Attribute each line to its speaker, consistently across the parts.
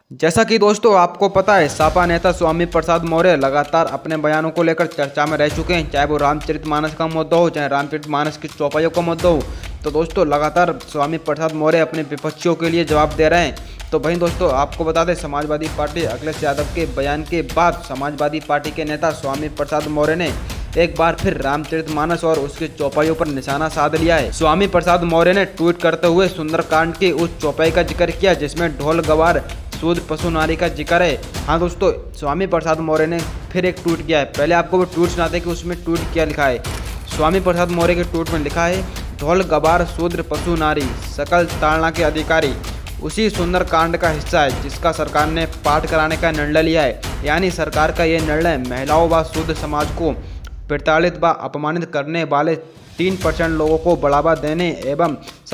Speaker 1: जैसा कि दोस्तों आपको पता है, सपा नेता स्वामी प्रसाद मौर्य लगातार अपने बयानों को लेकर चर्चा में रह चुके हैं, चाहे वो रामचरितमानस का मुद्दा हो, चाहे रामचरितमानस की चौपाइयों का मुद्दा हो। तो दोस्तों लगातार स्वामी प्रसाद मौर्य अपने विपक्षियों के लिए जवाब दे रहे हैं। तो वहीं दोस्तों आपको बता दें, समाजवादी पार्टी अखिलेश यादव के बयान के बाद समाजवादी पार्टी के नेता स्वामी प्रसाद मौर्य ने एक बार फिर रामचरितमानस और उसके चौपाइयों पर निशाना साध लिया है। स्वामी प्रसाद मौर्य ने ट्वीट करते हुए सुंदरकांड की उस चौपाई का जिक्र किया जिसमें ढोल गवार शूद्र पशु नारी का जिक्र है। हाँ दोस्तों, स्वामी प्रसाद मौर्य ने फिर एक ट्वीट किया है। पहले आपको वो ट्वीट सुनाते हैं कि उसमें ट्वीट क्या लिखा है। स्वामी प्रसाद मौर्य के ट्वीट में लिखा है, ढोल गवार शूद्र पशु नारी सकल ताड़ना के अधिकारी उसी सुंदर कांड का हिस्सा है जिसका सरकार ने पाठ कराने का निर्णय लिया है। यानी सरकार का ये निर्णय महिलाओं व शूद्र समाज को प्रताड़ित व अपमानित करने वाले 3% लोगों को बढ़ावा देने एवं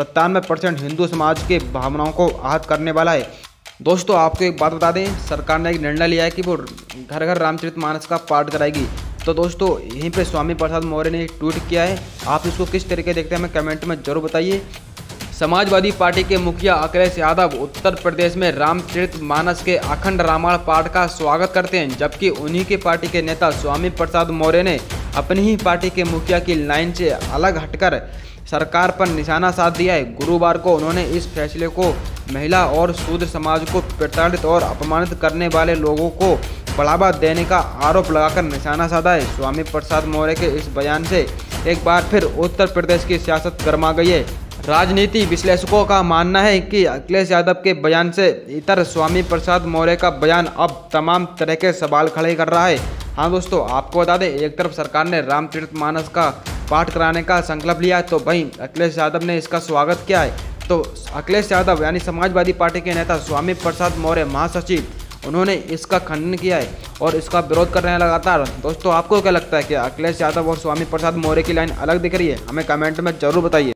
Speaker 1: 97% हिंदू समाज के भावनाओं को आहत करने वाला है। दोस्तों आपको एक बात बता दें, सरकार ने एक निर्णय लिया है कि वो घर घर रामचरितमानस का पाठ कराएगी। तो दोस्तों यहीं पे स्वामी प्रसाद मौर्य ने एक ट्वीट किया है। आप इसको किस तरीके देखते हैं हमें कमेंट में जरूर बताइए। समाजवादी पार्टी के मुखिया अखिलेश यादव उत्तर प्रदेश में रामचरितमानस के अखंड रामायण पाठ का स्वागत करते हैं, जबकि उन्हीं के पार्टी के नेता स्वामी प्रसाद मौर्य ने अपनी ही पार्टी के मुखिया की लाइन से अलग हटकर सरकार पर निशाना साध दिया है। गुरुवार को उन्होंने इस फैसले को महिला और शूद्र समाज को प्रताड़ित और अपमानित करने वाले लोगों को बढ़ावा देने का आरोप लगाकर निशाना साधा है। स्वामी प्रसाद मौर्य के इस बयान से एक बार फिर उत्तर प्रदेश की सियासत गर्मा गई है। राजनीति विश्लेषकों का मानना है कि अखिलेश यादव के बयान से इतर स्वामी प्रसाद मौर्य का बयान अब तमाम तरह के सवाल खड़े कर रहा है। हाँ दोस्तों आपको बता दें, एक तरफ सरकार ने रामचरितमानस का पाठ कराने का संकल्प लिया है, तो वहीं अखिलेश यादव ने इसका स्वागत किया है। तो अखिलेश यादव यानी समाजवादी पार्टी के नेता स्वामी प्रसाद मौर्य महासचिव, उन्होंने इसका खंडन किया है और इसका विरोध कर रहे हैं लगातार। दोस्तों आपको क्या लगता है कि अखिलेश यादव और स्वामी प्रसाद मौर्य की लाइन अलग दिख रही है? हमें कमेंट में जरूर बताइए।